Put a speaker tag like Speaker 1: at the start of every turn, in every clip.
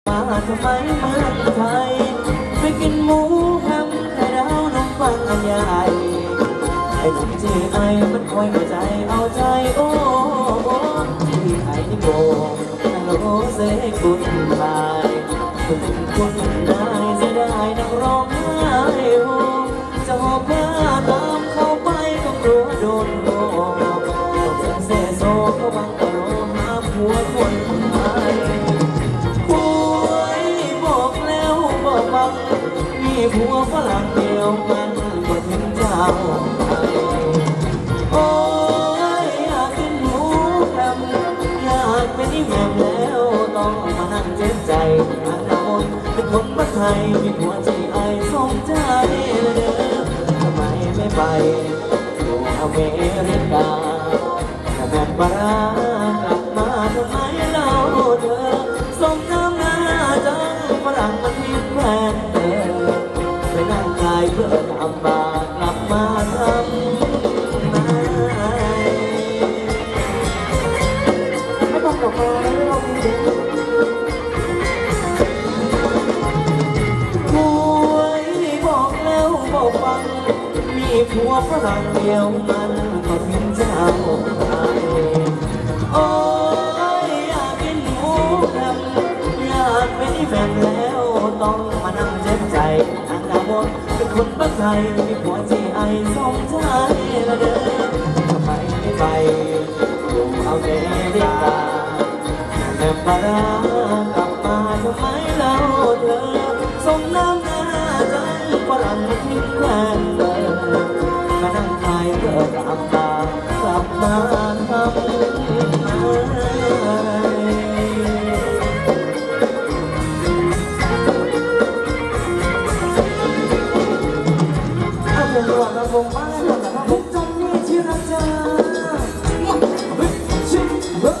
Speaker 1: มาทำไมเมืองไทยไปกินหมูแฮมไข่ดาวนมปังอันใหญ่ไอ้หนุ่มจีไอมันคอยหัวใจเอาใจโอ้ที่ไอ้นี่โกฮัลโหลเซ็กกุดบายคุณนายเสียดายนักร้องไห้โฮจะหอบผ้าตามเข้าไปก็กลัวโดนโกต้องเดินเซ่โซเขาบังกะโลหาผัวคนไทยป่วยบอกแล้วบอกบังมีผัวฝรั่งเดียวมันก็ถึงเจ้าไทยโอ้ยอยากกินหมูแฮมอยากเป็นอีแหม่มแล้วต้องมานั่งเจ็บใจอันละคนเป็นคนบ้านไทยมีผัวใจไอสมใจเด้อทำไมไม่ไปอยู่อเมริกาถ้าแม่นปลากลับมาทำไมเล่าเธอสมน้ำหน้าจังฝรั่งมันทิ้งแฟนเธอไปนั่งขายเพื่อทำบาปกลับมาทำไม่ต้องกลับมาเราดีป่วยบอกแล้วบอกฟังมีผัวฝรั่งเดียวมันก็ทิ้งเจ้าไทยโอ้ยอยากกินหมูแฮมอยากเป็นแฟนแล้วต้องมานั่งเจ็บใจอันละวนเป็นคนบ้านไทยมีผัวจีไอสมใจละเด้อทำไมไม่ไปอยู่อเมริกาแม่ปลากลับมาทำไมเล่าเธอสมน้ำหน้าจังฝรั่งทิ้งแฟนเลยมานั่งขายเพื่อกลับมทำผมมาแล้วแต่ผมจำนี่ที่รักเธอชิบเบ้อ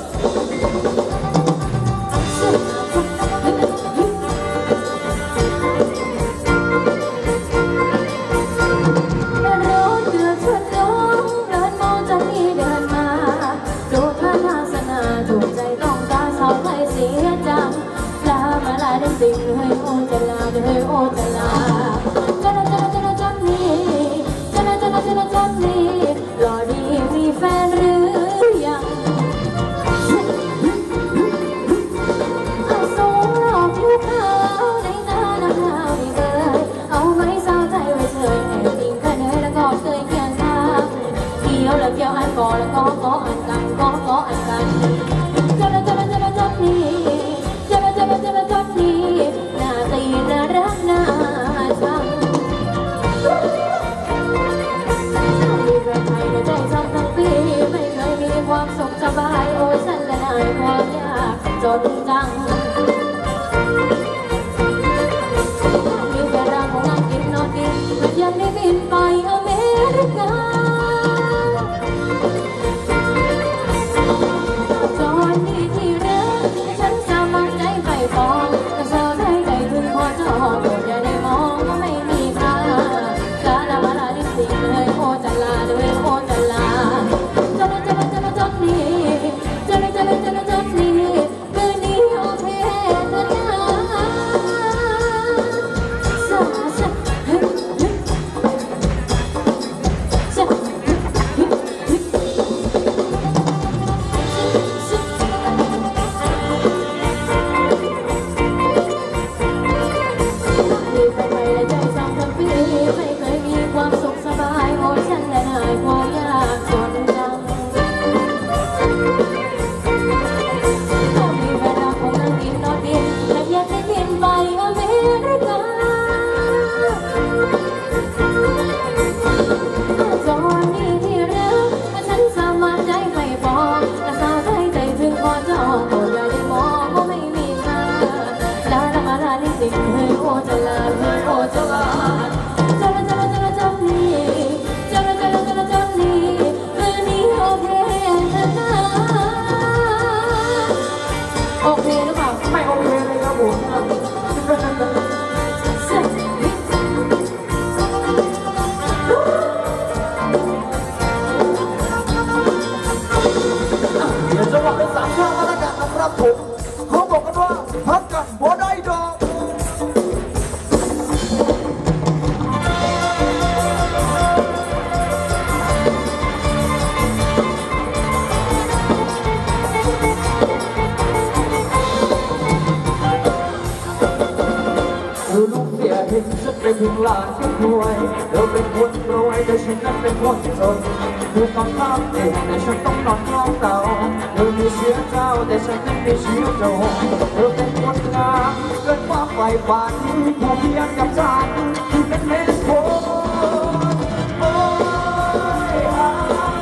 Speaker 2: สิ่งให้โอจะลาให้โอจะลาจันนี่จันนี่รอดีมีแฟนหรือยังเอาสูงรอบผิวขาวในตาหน้าขาวนี่เลยเอาไว้เศร้าใจไว้เฉยแอบทิ้งกันเลยแล้วก็เคยเคียงข้างเกี่ยวแล้วเกี่ยวอันก่อแล้วก็อันกันก็อันกันจันนี่จันนี่หน้าตีน่ารักน่าชังมีแฟนไทยในใจซ้ำทั้งปีไม่เคยมีความสุขสบายโอ้ยฉันละนายความยากจนจังมีแฟนรักของงานกินนอนกินมันยังได้บินไปอเมริกาจอนนี่ที่รักฉันสามารถใจไฟฟองแต่เธอได้ใจถึงพอจอโปรดอย่าได้มองว่าไม่มีค่าลาลาลาดิสิเลยโอจะลาเลยโอจะลาจนนี่จนนี่คืนนี้โอเคนะสาสะเฮ้ยสะมีแฟนไทยและใจซ้ำทั้งปีไม่เคยมีความสุขสบายโอ้ฉันและนายความยากจนจังมีแฟนรักของนั่งกินนอนกินและอยากได้บินไปอเมริกาจอนนี่ที่รักฉันสามารถใจไฟฟองและสาวใจถึงพอจองโปรดอย่าได้มองว่าไม่มีค่าลาลาดิสิให้โอจะลาให้โอจะลาจันนี่คืนนี้โอเคนะโอเคหรือเปล่าไม่โอเคเลยครับผม
Speaker 3: เดี๋ยวจังหวะเป็น3 ช่วงมาแล้วกันนะครับผมเขาบอกกันว่าพักกันบ่ได้
Speaker 1: ถึงล้านก็รวยเธอเป็นคนรวยแต่ฉันนั้นเป็นคนจนเธอนอนข้ามเตียงแต่ฉันต้องนอนข้างเตาเธอมีเชื้อเจ้าแต่ฉันนั้นมีเชื้อโจรเธอเป็นคนงามเกินความใฝ่ฝันผู้เพียงกับฉันที่เป็นเมฆโผล่โอ้ยหา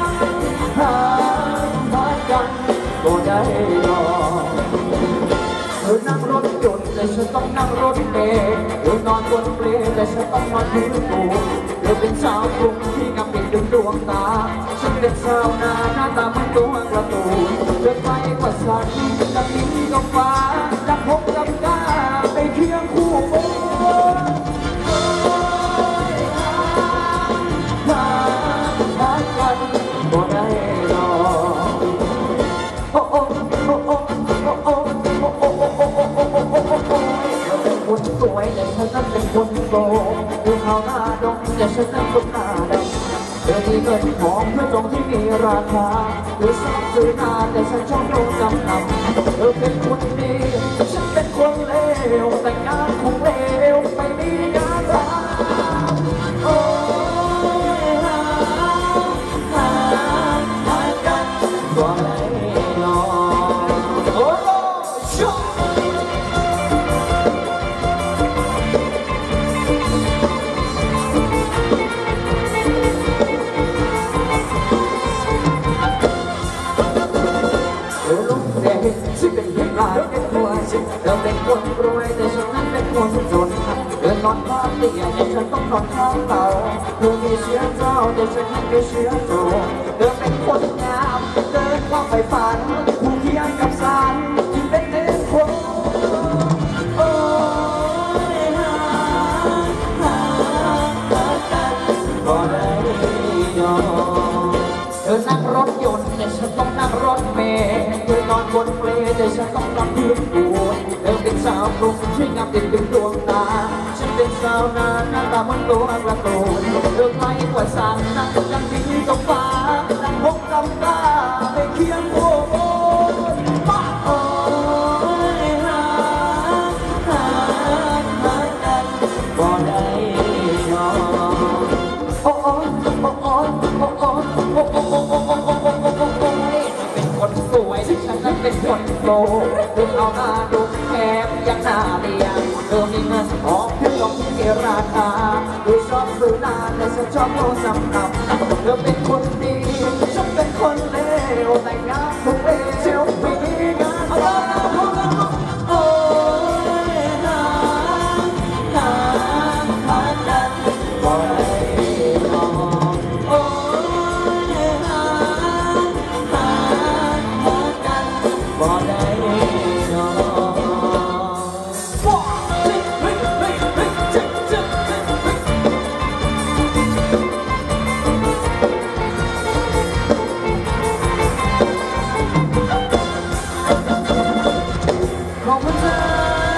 Speaker 1: กันก็ได้รอเธอนั่งรถยนต์แต่ฉันต้องนั่งรถเมล์เธอนอนบนเปลแต่ฉันต้องนอนพื้นปูนเธอเป็นสาวกรุงที่งามเป็นดึงดวงตาฉันเป็นสาวนาหน้าตาเหมือนตัวกระตูนเธอไกลกว่าฉันดังนิ้งกับฟ้าดังพบกับกาไปเคียงคู่กันก็ได้รอโอ้โอ้โอ้โอ้โอ้โอ้โอ้โอ้โอ้โอ้โอ้โอ้โอ้โอ้คนสวยแต่ฉันนั้นเป็นคนโกงดูเขาหน้าดงแต่ฉันนั้นคนหน้าดำเธอมีเงินของเพื่อจงที่มีราคาเธอชอบซื้อหน้าแต่ฉันชอบโดนจำนำเธอเป็นคนดีฉันเป็นคนเลวแต่งานคงเลวไม่มีงานทำโอ้ก็ได้รอโอ้ชอบลูกเด็กฉันเป็นเด็กหลายเป็นตัวฉันเธอเป็นคนรวยแต่ฉันนั้นเป็นคนจนเธอนอนข้างเตียงแต่ฉันต้องนอนข้างเตาเธอมีเชื้อเจ้าแต่ฉันไม่เชื้อโจรเธอเป็นคนงามเดินเข้าไปฝันผู้เคียงกับฉันที่เป็นเด็กคนโอ้ยหากันก็ได้ยอมเธอนั่งรถยนต์แต่ฉันต้องนั่งรถเมล์เธอนอนบนเปลแต่ฉันต้องนอนพื้นปูนเธอเป็นสาวกรุงที่งามติดดึงดวงตาฉันเป็นสาวนาหน้าตาเหมือนตัวกระตูนเธอไกลกว่าฉันนั่งยังดิ้นกับฟ้านั่งพบกับตาไปเคียงคู่กันป้าโอ้ยหากันก็ได้ยอมโอ้โอ้โอ้โอ้โอ้โอ้โอ้โอ้โอ้โอ้โอ้โอ้โอ้โอ้เป็นคนสวยฉันนั้นเป็นคนโตเธอเอาหน้าดูแคบยังหน้าเรียงเธอมีเงินทองที่ต้องมีราคาเธอชอบซื้อหน้าแต่ฉันชอบโลจำนำเธอเป็นคนดีฉันเป็นคนเลวแต่งานคงเลวไม่มีงานทำโอ้ยหากันก็ได้รอโอ้ยหากันก็ได้รอขอบคุณค่ะ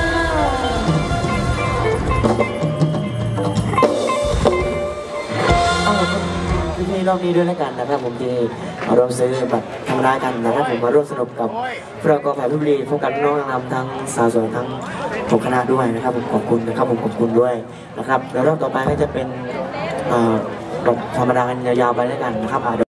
Speaker 1: ที่นี่รอบนี้ด้วยแล้วกันนะครับผมที่มาร่วมซื้อบัตรทำร้ายกันนะครับผมมาร่วมสนุกกับพวกเรากองถ่ายพิบุรีพบกันน้องนำทั้งสาวสวยทั้ง6คณะด้วยนะครับผมขอบคุณนะครับผมขอบคุณด้วยนะครับแล้วรอบต่อไปก็จะเป็นแบบธรรมดากันยาวๆไปแล้วกันนะครับ